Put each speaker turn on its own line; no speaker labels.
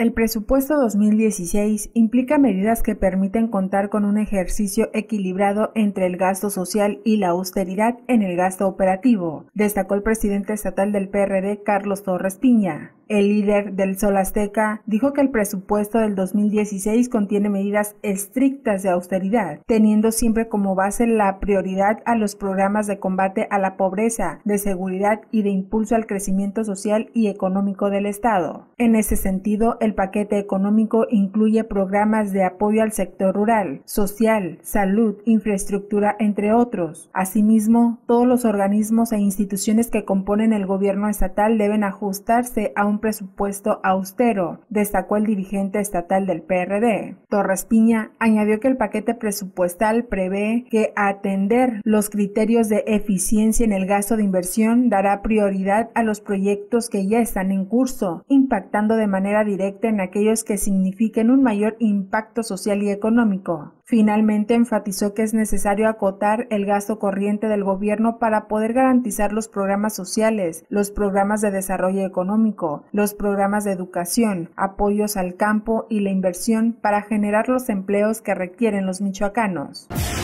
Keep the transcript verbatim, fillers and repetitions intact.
El presupuesto dos mil dieciséis implica medidas que permiten contar con un ejercicio equilibrado entre el gasto social y la austeridad en el gasto operativo, destacó el presidente estatal del P R D, Carlos Torres Piña. El líder del Sol Azteca dijo que el presupuesto del dos mil dieciséis contiene medidas estrictas de austeridad, teniendo siempre como base la prioridad a los programas de combate a la pobreza, de seguridad y de impulso al crecimiento social y económico del Estado. En ese sentido, el paquete económico incluye programas de apoyo al sector rural, social, salud, infraestructura, entre otros. Asimismo, todos los organismos e instituciones que componen el gobierno estatal deben ajustarse a un presupuesto austero, destacó el dirigente estatal del P R D. Torres Piña añadió que el paquete presupuestal prevé que atender los criterios de eficiencia en el gasto de inversión dará prioridad a los proyectos que ya están en curso, impactando de manera directa en aquellos que signifiquen un mayor impacto social y económico. Finalmente enfatizó que es necesario acotar el gasto corriente del gobierno para poder garantizar los programas sociales, los programas de desarrollo económico, los programas de educación, apoyos al campo y la inversión para generar los empleos que requieren los michoacanos.